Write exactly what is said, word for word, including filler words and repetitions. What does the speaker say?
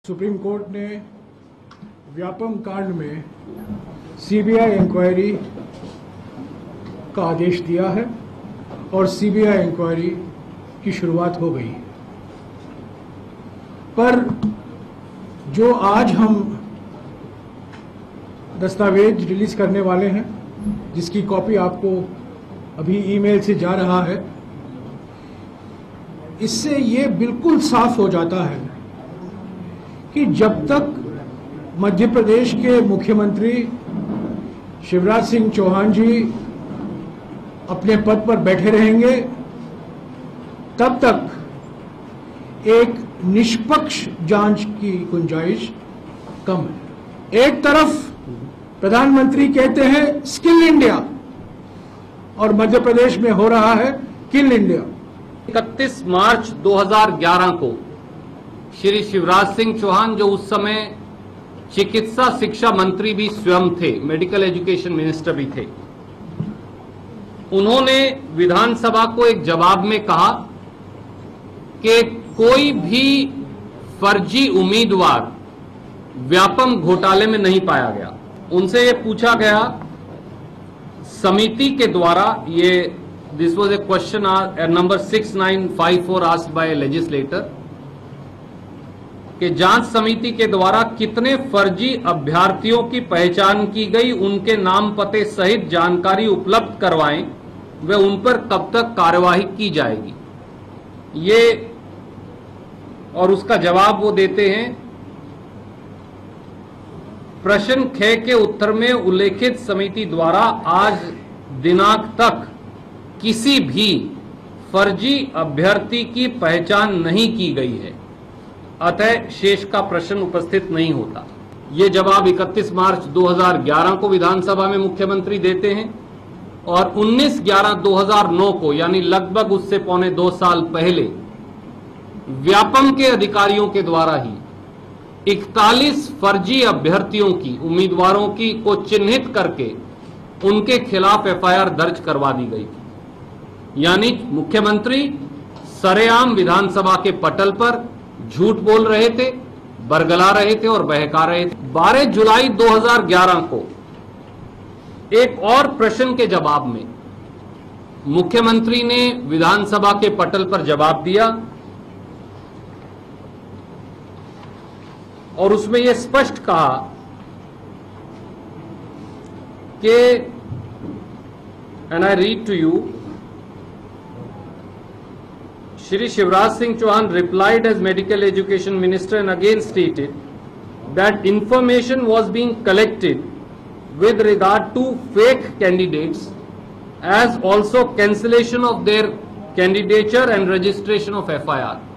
Supreme court ने व्यापम कांड में सीबीआई इंक्वायरी का आदेश दिया है और सीबीआई इंक्वायरी की शुरुआत हो गई। पर जो आज हम दस्तावेज रिलीज करने वाले हैं, जिसकी कॉपी आपको अभी ईमेल से जा रहा है, इससे ये बिल्कुल साफ हो जाता है कि जब तक मध्य प्रदेश के मुख्यमंत्री शिवराज सिंह चौहान जी अपने पद पर बैठे रहेंगे, तब तक एक निष्पक्ष जांच की गुंजाइश कम है। एक तरफ प्रधानमंत्री कहते हैं स्किल इंडिया और मध्य प्रदेश में हो रहा है किल इंडिया। इकतीस मार्च दो हज़ार ग्यारह को श्री शिवराज सिंह चौहान, जो उस समय चिकित्सा शिक्षा मंत्री भी स्वयं थे, मेडिकल एजुकेशन मिनिस्टर भी थे, उन्होंने विधानसभा को एक जवाब में कहा कि कोई भी फर्जी उम्मीदवार व्यापम घोटाले में नहीं पाया गया। उनसे ये पूछा गया समिति के द्वारा, ये this was a question number six nine five four asked by legislator, कि जांच समिति के द्वारा कितने फर्जी अभ्यर्थियों की पहचान की गई, उनके नाम पते सहित जानकारी उपलब्ध करवाएं, व उन पर कब तक कार्यवाही की जाएगी। ये और उसका जवाब वो देते हैं, प्रश्न ख के उत्तर में उल्लेखित समिति द्वारा आज दिनांक तक किसी भी फर्जी अभ्यर्थी की पहचान नहीं की गई है, अतः शेष का प्रश्न उपस्थित नहीं होता। ये जवाब इकतीस मार्च दो हज़ार ग्यारह को विधानसभा में मुख्यमंत्री देते हैं और उन्नीस ग्यारह दो हज़ार नौ को, यानी लगभग उससे पौने दो साल पहले, व्यापम के अधिकारियों के द्वारा ही इकतालीस फर्जी अभ्यर्थियों की, उम्मीदवारों की को चिन्हित करके उनके खिलाफ एफ आई आर दर्ज करवा दी गई थी। यानी मुख्यमंत्री सरेआम विधानसभा के पटल पर झूठ बोल रहे थे, बरगला रहे थे और बहका रहे थे। बारह जुलाई दो हज़ार ग्यारह को एक और प्रश्न के जवाब में मुख्यमंत्री ने विधानसभा के पटल पर जवाब दिया और उसमें यह स्पष्ट कहा कि, and I read to you, Shri Shivraj Singh Chauhan replied as Medical Education Minister and again stated that information was being collected with regard to fake candidates, as also cancellation of their candidature and registration of F I R.